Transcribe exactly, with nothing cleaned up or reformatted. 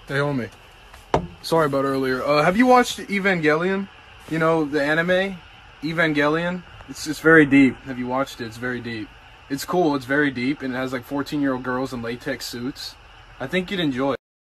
Hey, homie. Sorry about earlier. Uh, have you watched Evangelion? You know, the anime? Evangelion? It's, it's very deep. Have you watched it? It's very deep. It's cool. It's very deep, and it has like fourteen-year-old girls in latex suits. I think you'd enjoy it.